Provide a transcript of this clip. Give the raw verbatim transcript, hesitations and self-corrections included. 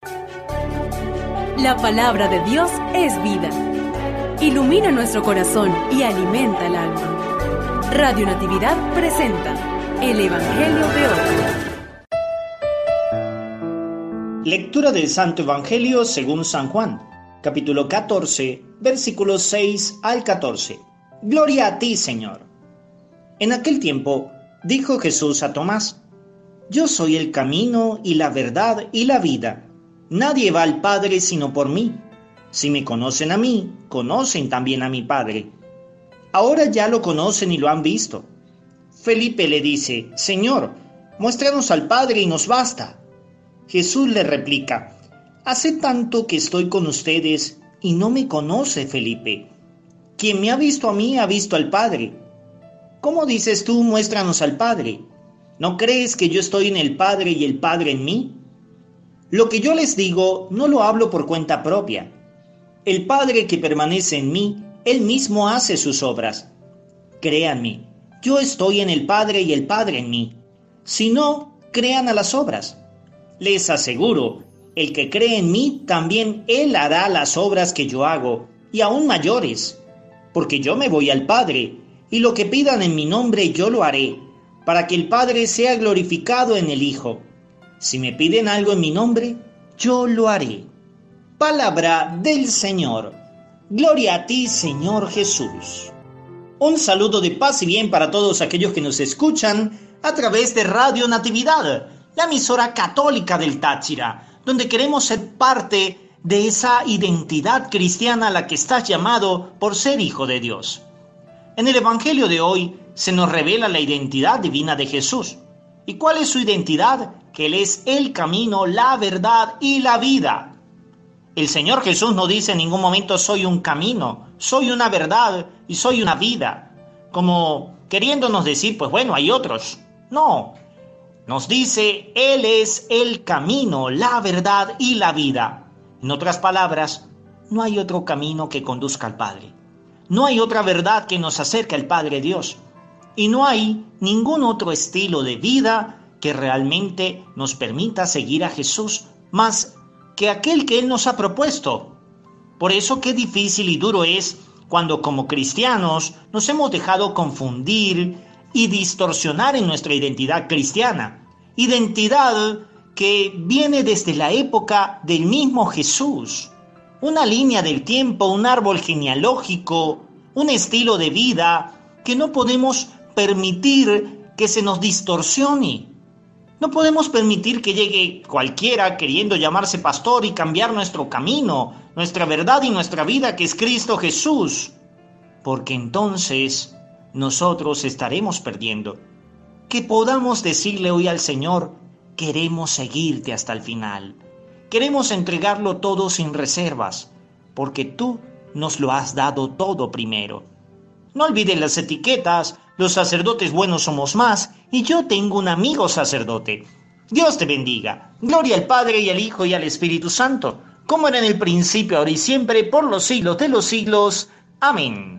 La palabra de Dios es vida. Ilumina nuestro corazón y alimenta el alma. Radio Natividad presenta el Evangelio de hoy. Lectura del Santo Evangelio según San Juan, capítulo catorce, versículos seis al catorce. Gloria a ti, Señor. En aquel tiempo dijo Jesús a Tomás: Yo soy el camino y la verdad y la vida. Nadie va al Padre sino por mí. Si me conocen a mí, conocen también a mi Padre. Ahora ya lo conocen y lo han visto. Felipe le dice: Señor, muéstranos al Padre y nos basta. Jesús le replica: Hace tanto que estoy con ustedes y no me conoce, Felipe. Quien me ha visto a mí ha visto al Padre. ¿Cómo dices tú, muéstranos al Padre? ¿No crees que yo estoy en el Padre y el Padre en mí? Lo que yo les digo no lo hablo por cuenta propia. El Padre que permanece en mí, Él mismo hace sus obras. Créanme, yo estoy en el Padre y el Padre en mí. Si no, crean a las obras. Les aseguro, el que cree en mí, también Él hará las obras que yo hago, y aún mayores. Porque yo me voy al Padre, y lo que pidan en mi nombre yo lo haré, para que el Padre sea glorificado en el Hijo. Si me piden algo en mi nombre, yo lo haré. Palabra del Señor. Gloria a ti, Señor Jesús. Un saludo de paz y bien para todos aquellos que nos escuchan a través de Radio Natividad, la emisora católica del Táchira, donde queremos ser parte de esa identidad cristiana a la que estás llamado por ser hijo de Dios. En el Evangelio de hoy se nos revela la identidad divina de Jesús. ¿Y cuál es su identidad? Que Él es el camino, la verdad y la vida. El Señor Jesús no dice en ningún momento soy un camino, soy una verdad y soy una vida, como queriéndonos decir, pues bueno, hay otros. No, nos dice Él es el camino, la verdad y la vida. En otras palabras, no hay otro camino que conduzca al Padre. No hay otra verdad que nos acerque al Padre Dios. Y no hay ningún otro estilo de vida que realmente nos permita seguir a Jesús más que aquel que Él nos ha propuesto. Por eso qué difícil y duro es cuando como cristianos nos hemos dejado confundir y distorsionar en nuestra identidad cristiana. Identidad que viene desde la época del mismo Jesús. Una línea del tiempo, un árbol genealógico, un estilo de vida que no podemos permitir que se nos distorsione. No podemos permitir que llegue cualquiera queriendo llamarse pastor y cambiar nuestro camino, nuestra verdad y nuestra vida, que es Cristo Jesús, porque entonces nosotros estaremos perdiendo. Que podamos decirle hoy al Señor: queremos seguirte hasta el final. Queremos entregarlo todo sin reservas, porque tú nos lo has dado todo primero. No olviden las etiquetas, los sacerdotes buenos somos más, y yo tengo un amigo sacerdote. Dios te bendiga. Gloria al Padre y al Hijo y al Espíritu Santo, como era en el principio, ahora y siempre, por los siglos de los siglos. Amén.